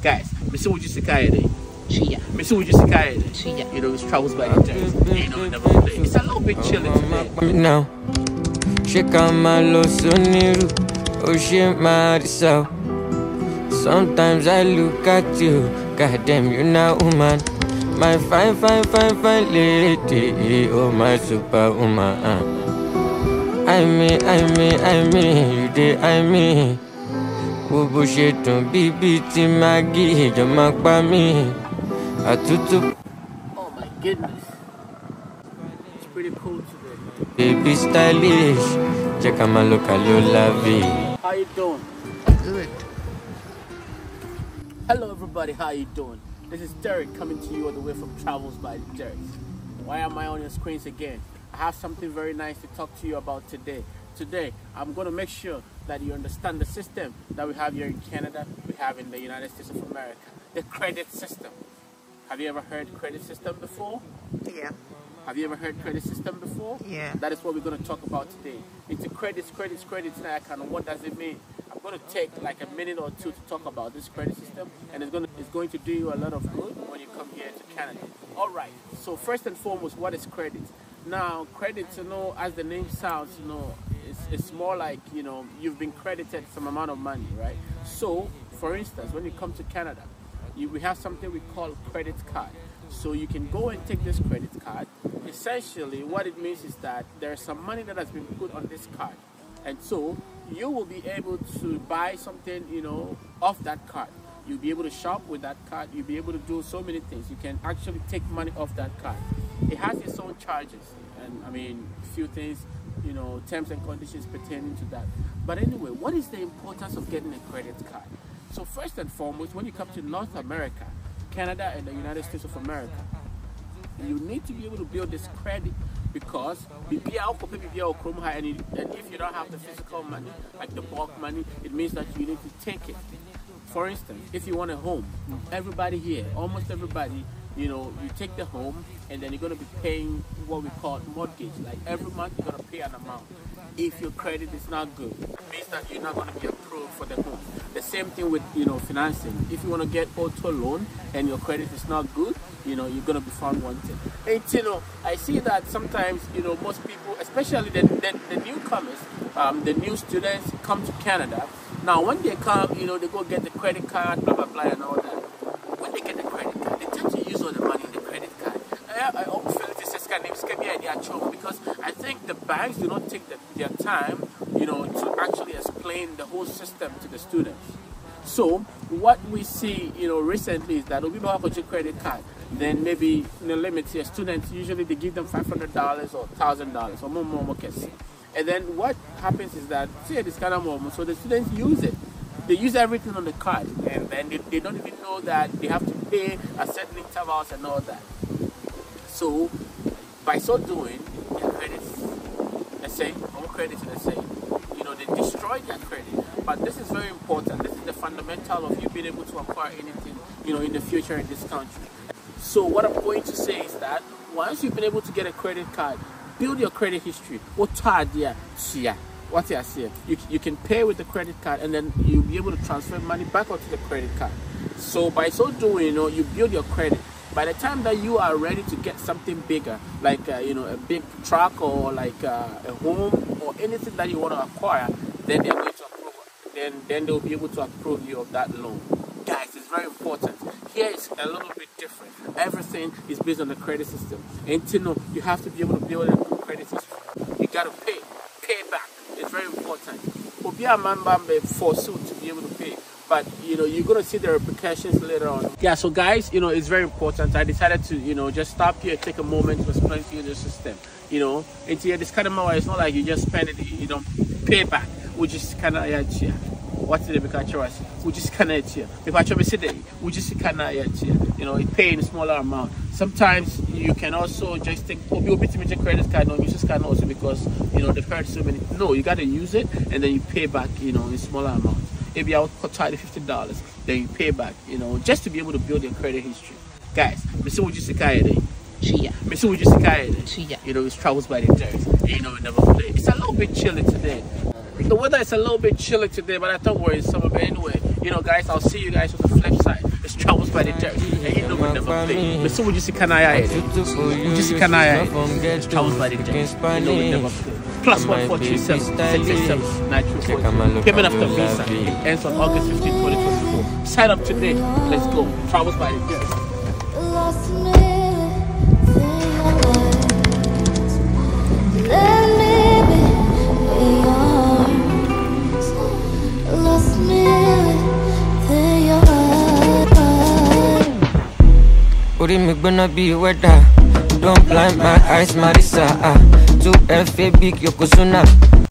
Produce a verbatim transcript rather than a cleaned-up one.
Guys, Mister Would you see Chia. Mister Would you see Chia. You know, it's travels by the day. You know, never play. It's a little bit chilly today. Now, shake on my low soniru. Oh shit, my so. Sometimes I look at you. Goddamn, you're not woman. My fine, fine, fine, fine lady. Oh, my superwoman. I mean, I mean, I mean, you did, I mean. Bobo shit on B B T Maggie, Jamak Bami. Atutu. Oh my goodness. It's pretty cool today, man. Baby stylish. Check out my look at your lovey. How you doing? Good. Hello everybody, how you doing? This is Derek coming to you all the way from Travels by Derek. Why am I on your screens again? I have something very nice to talk to you about today. Today, I'm going to make sure that you understand the system that we have here in Canada, we have in the United States of America. The credit system. Have you ever heard credit system before? Yeah. Have you ever heard credit system before? Yeah. That is what we're going to talk about today. It's a credits, credits, credits, like, and what does it mean? I'm going to take like a minute or two to talk about this credit system, and it's going to, it's going to do you a lot of good when you come here to Canada. All right. So first and foremost, what is credit? Now, credit, you know, as the name sounds, you know, it's, it's more like, you know, you've been credited some amount of money, right? So, for instance, when you come to Canada, you, we have something we call credit card. So you can go and take this credit card. Essentially, what it means is that there's some money that has been put on this card. And so, you will be able to buy something, you know, off that card. You'll be able to shop with that card. You'll be able to do so many things. You can actually take money off that card. It has its own charges, and I mean, a few things, you know, terms and conditions pertaining to that. But anyway, what is the importance of getting a credit card? So first and foremost, when you come to North America, Canada and the United States of America, you need to be able to build this credit, because and if you don't have the physical money, like the bulk money, it means that you need to take it. For instance, if you want a home, everybody here, almost everybody, you know, you take the home and then you're going to be paying what we call mortgage. Like every month you're going to pay an amount. If your credit is not good, it means that you're not going to be approved for the home. The same thing with, you know, financing. If you want to get auto loan and your credit is not good, you know, you're going to be found wanted. And, you know, I see that sometimes, you know, most people, especially the, the, the newcomers, um, the new students come to Canada. Now, when they come, you know, they go get the credit card, blah, blah, blah, and all that. When they get the credit card, they tend to use all the money in the credit card. I, I always feel this is kind of because I think the banks do not take the, their time, you know, to actually explain the whole system to the students. So, what we see, you know, recently is that when people have a credit card, then maybe in the limit here, students, usually they give them five hundred dollars or one thousand dollars or more, more, more. And then what happens is that, see, this kind of moment, so the students use it. They use everything on the card, and then they, they don't even know that they have to pay a certain intervals and all that. So, by so doing, their credits, let's say, all credits, let's say, you know, they destroy their credit. But this is very important. This is the fundamental of you being able to acquire anything, you know, in the future in this country. So what I'm going to say is that once you've been able to get a credit card, build your credit history. What you say? You, you can pay with the credit card, and then you'll be able to transfer money back onto the credit card. So by so doing, you know, you build your credit. By the time that you are ready to get something bigger, like uh, you know, a big truck or like uh, a home or anything that you want to acquire, then they're going to approve it. Then then they'll be able to approve you of that loan. Guys, it's very important. Here it's a little bit different. Everything is based on the credit system, and to know you have to be able to build a credit system. You got to pay, pay back. It's very important. Be a man forced to be able to pay, but you know you're gonna see the repercussions later on. Yeah, so guys, you know it's very important. I decided to you know just stop here, take a moment to explain to you the system. You know, into here this kind of money, it's not like you just spend it, you don't pay back. We just kind of yeah, here. What's the because we just kind of here. If I try to say that, we just kind of here. You know, it pay in a smaller amount. Sometimes you can also just think, oh, you'll be to a credit card, no, you just can also because you know they've heard so many. No, you got to use it and then you pay back, you know, in smaller amounts. Maybe I'll try the fifty dollars, then you pay back, you know, just to be able to build your credit history. Guys, Mister Would you see Chia. Mister Would you see Chia. You know, it's Travels by the Derek. You know, we never play. It's a little bit chilly today. The weather is a little bit chilly today, but I don't worry, it's summer. But anyway, you know, guys, I'll see you guys on the flip side. Travels by the dirt. And you know we never play. But so would you see Kanaya here? Would you see Kanaya here? Travels by the dirt. You know we never play. Plus one four three seven six eight seven nine two four. Payment after visa. It ends on August fifteenth, twenty twenty-four. Sign up today. Let's go. Travels by the dirt. Let me be in your arms. Lost me within your heart. Ori mi gbona bi weather. Don't blind my eyes, Marisa. two F A big Yokozuna.